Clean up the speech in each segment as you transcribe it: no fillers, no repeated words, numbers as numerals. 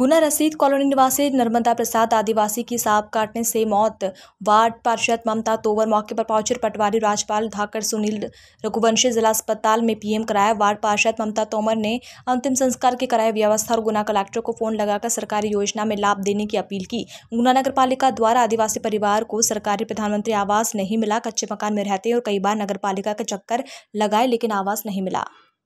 गुना रसीद कॉलोनी निवासी नर्मदा प्रसाद आदिवासी की सांप काटने से मौत। वार्ड पार्षद ममता तोवर मौके पर पहुंचे। पटवारी राजपाल धाकर सुनील रघुवंशी जिला अस्पताल में पीएम कराया। वार्ड पार्षद ममता तोमर ने अंतिम संस्कार की कराई व्यवस्था और गुना कलेक्टर को फोन लगाकर सरकारी योजना में लाभ देने की अपील की। गुना नगर पालिका द्वारा आदिवासी परिवार को सरकारी प्रधानमंत्री आवास नहीं मिला। कच्चे मकान में रहते और कई बार नगर पालिका के चक्कर लगाए लेकिन आवास नहीं मिला।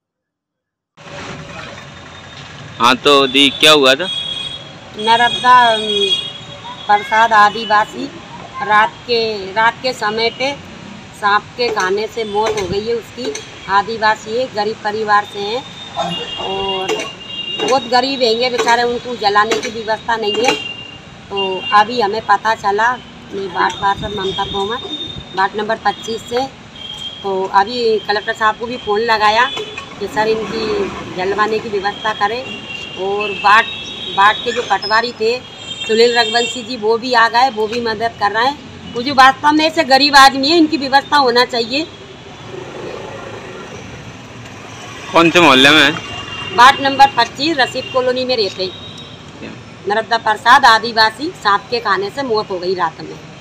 हाँ तो दी क्या हुआ था? नर्मदा प्रसाद आदिवासी रात के समय पे सांप के खाने से मौत हो गई है उसकी। आदिवासी है, गरीब परिवार से हैं और बहुत गरीब हैंगे बेचारे, उनको जलाने की व्यवस्था नहीं है। तो अभी हमें पता चला, मैं वार्ड पार्षद ममता तोमर वार्ड नंबर 25 से, तो अभी कलेक्टर साहब को भी फ़ोन लगाया कि सर इनकी जलवाने की व्यवस्था करें। और वार्ड के जो पटवारी थे सुनील रघुवंशी जी, वो भी आ गए, वो भी मदद कर रहे हैं। वो जो वास्तव में ऐसे गरीब आदमी है, इनकी व्यवस्था होना चाहिए। कौन से मोहल्ले में? वार्ड नंबर 25 रसीद कॉलोनी में रहते। नर्मदा प्रसाद आदिवासी सांप के खाने से मौत हो गई रात में।